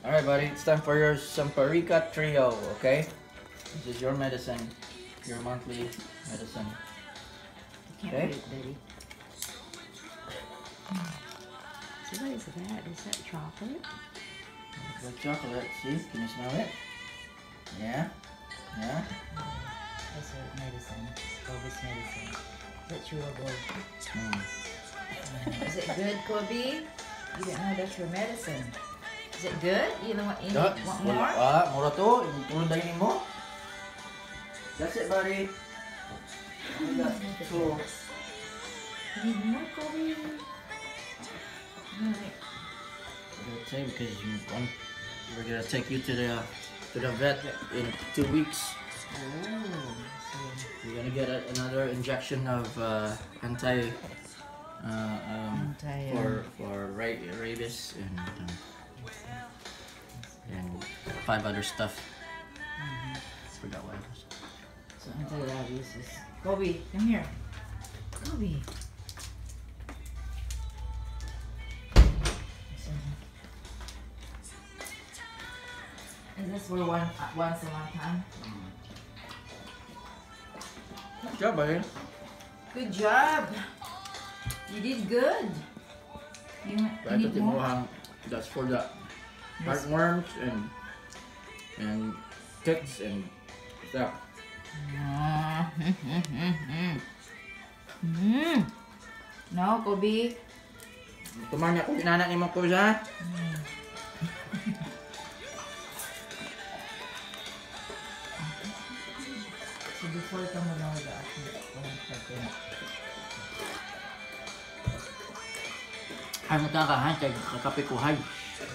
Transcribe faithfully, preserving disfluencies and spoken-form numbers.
Alright, buddy, it's time for your Samparica Trio, okay? This is your medicine, your monthly medicine. You can't Okay. read it, Betty. So what is that? Is that chocolate? The chocolate, see? Can you smell it? Yeah? Yeah? That's her medicine. Kobe's medicine. Is that chewable? Mm. Is it good, Kobe? You didn't know that's your medicine. Is it good? You know what? You Yeah, want wala more? pa. Mura to. Tulong dahil mo. That's it, buddy. We got two. You need more, Kobe? Alright. We're gonna say because you want, we're gonna take you to the to the vet in two weeks. Oh, so You're gonna get a, another injection of uh, anti uh, um, Anti, for for ra rabies and um, and five other stuff. Mhm. Forgot what it was. So anti-rabies is... Kobe, come here. Kobe. So, is this for one uh, once a month, huh? Good job, buddy. Good job. You did good. You, you Right, need more? Timuhang, that's for the heartworms and and ticks and stuff. Ah, mm. No, Kobe. Tuman niya kung inanak ni Mako siya. So before ka mo lang wala ako. Walang pagkina. Ay mo ka ha, kay kakape ko hay.